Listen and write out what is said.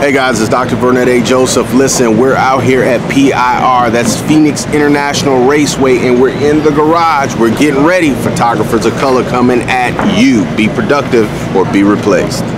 Hey guys, it's Dr. Vernet Joseph. Listen, we're out here at PIR, that's Phoenix International Raceway, and we're in the garage. We're getting ready. Photographers of color coming at you. Be productive or be replaced.